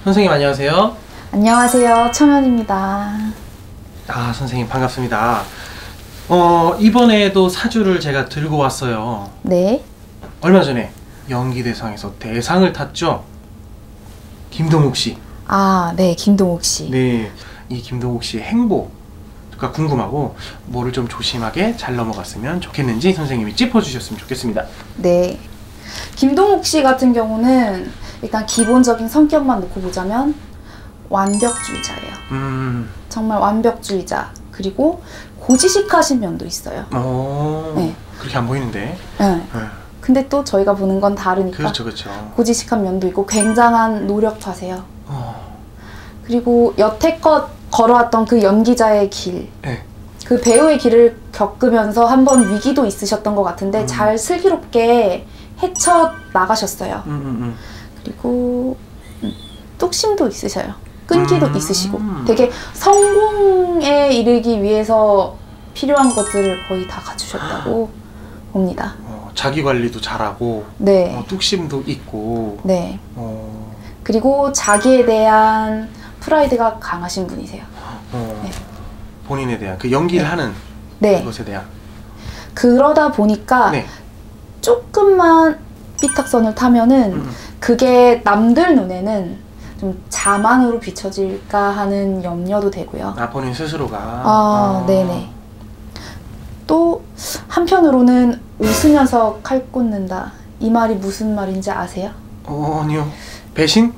선생님 안녕하세요. 안녕하세요. 청현입니다. 아, 선생님 반갑습니다. 이번에도 사주를 제가 들고 왔어요. 네. 얼마 전에 연기대상에서 대상을 탔죠. 김동욱 씨. 아, 네. 김동욱 씨. 네, 이 김동욱 씨의 행보가 궁금하고 뭐를 좀 조심하게 잘 넘어갔으면 좋겠는지 선생님이 짚어주셨으면 좋겠습니다. 네. 김동욱 씨 같은 경우는 일단 기본적인 성격만 놓고 보자면 완벽주의자예요. 정말 완벽주의자. 그리고 고지식하신 면도 있어요. 네. 그렇게 안 보이는데. 네. 네. 근데 또 저희가 보는 건 다르니까. 그렇죠, 그렇죠. 고지식한 면도 있고 굉장한 노력파세요. 그리고 여태껏 걸어왔던 그 연기자의 길, 네. 그 배우의 길을 겪으면서 한번 위기도 있으셨던 것 같은데 잘 슬기롭게 헤쳐 나가셨어요. 그리고 뚝심도 있으셔요. 끈기도 있으시고 되게 성공에 이르기 위해서 필요한 것들을 거의 다 갖추셨다고 봅니다. 자기 관리도 잘하고, 네. 뚝심도 있고, 네. 그리고 자기에 대한 프라이드가 강하신 분이세요. 네. 본인에 대한 그 연기를 네. 하는 네. 그것에 대한. 그러다 보니까 네. 조금만 삐딱선을 타면은 그게 남들 눈에는 좀 자만으로 비춰질까 하는 염려도 되고요. 아, 본인 스스로가. 네네. 또 한편으로는 웃으면서 칼 꽂는다. 이 말이 무슨 말인지 아세요? 아니요. 배신?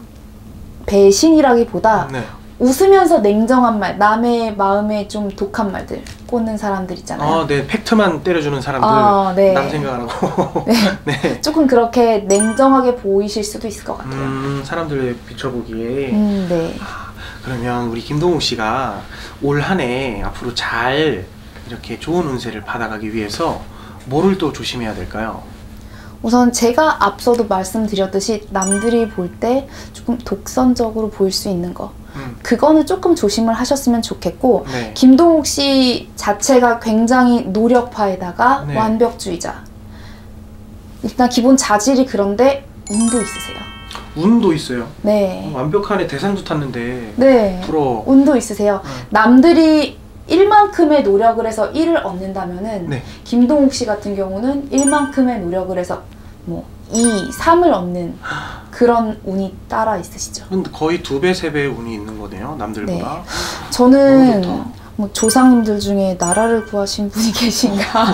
배신이라기보다 네. 웃으면서 냉정한 말, 남의 마음에 좀 독한 말들 꽂는 사람들 있잖아요. 네. 팩트만 때려주는 사람들. 네. 남 생각 안 하고. 네. 네. 조금 그렇게 냉정하게 보이실 수도 있을 것 같아요. 사람들에 비춰보기에. 네. 그러면 우리 김동욱 씨가 올 한 해 앞으로 잘 이렇게 좋은 운세를 받아가기 위해서 뭐를 또 조심해야 될까요? 우선 제가 앞서도 말씀드렸듯이 남들이 볼 때 조금 독선적으로 보일 수 있는 거, 그거는 조금 조심을 하셨으면 좋겠고, 네. 김동욱 씨 자체가 굉장히 노력파에다가 네. 완벽주의자. 일단 기본 자질이 그런데 운도 있으세요. 운도 있어요. 네. 완벽한 애 대상도 탔는데. 네. 부러워. 운도 있으세요. 남들이 1만큼의 노력을 해서 1을 얻는다면은 네. 김동욱 씨 같은 경우는 1만큼의 노력을 해서 뭐 2, 3을 얻는 그런 운이 따라 있으시죠. 근데 거의 2배, 3배의 운이 있는 거네요, 남들보다. 네. 너무 저는 좋다. 뭐 조상님들 중에 나라를 구하신 분이 계신가?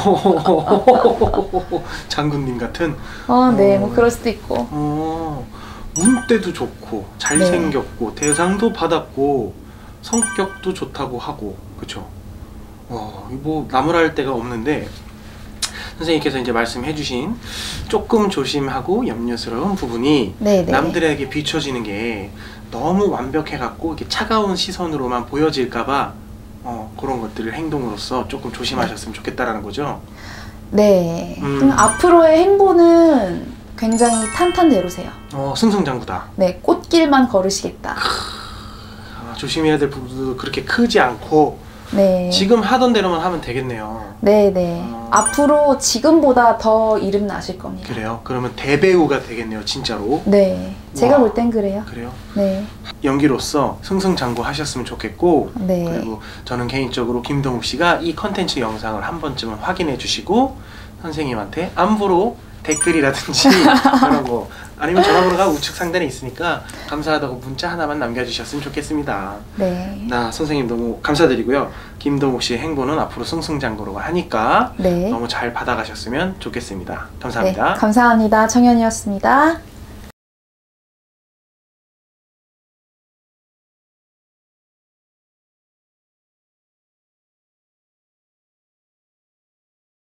장군님 같은? 네, 뭐 그럴 수도 있고. 운때도 좋고 잘생겼고 대상도 받았고 성격도 좋다고 하고, 그쵸? 뭐 나무랄 데가 없는데 선생님께서 이제 말씀해주신 조금 조심하고 염려스러운 부분이 네네. 남들에게 비춰지는 게 너무 완벽해갖고 이렇게 차가운 시선으로만 보여질까봐 그런 것들을 행동으로서 조금 조심하셨으면 좋겠다라는 거죠. 네. 앞으로의 행보는 굉장히 탄탄대로세요. 승승장구다. 네, 꽃길만 걸으시겠다. 조심해야 될 부분도 그렇게 크지 않고 네. 지금 하던 대로만 하면 되겠네요. 네네. 앞으로 지금보다 더 이름 나실 겁니다. 그래요? 그러면 대배우가 되겠네요, 진짜로. 네. 제가 와. 볼 땐 그래요. 그래요? 네. 연기로서 승승장구 하셨으면 좋겠고, 네. 그리고 저는 개인적으로 김동욱 씨가 이 컨텐츠 영상을 한 번쯤은 확인해 주시고 선생님한테 안부로 댓글이라든지 그런 거, 아니면 전화번호가 우측 상단에 있으니까 감사하다고 문자 하나만 남겨주셨으면 좋겠습니다. 네. 나 선생님 너무 감사드리고요. 김동욱 씨의 행보는 앞으로 승승장구로 하니까 네. 너무 잘 받아가셨으면 좋겠습니다. 감사합니다. 네. 감사합니다. 청현이었습니다.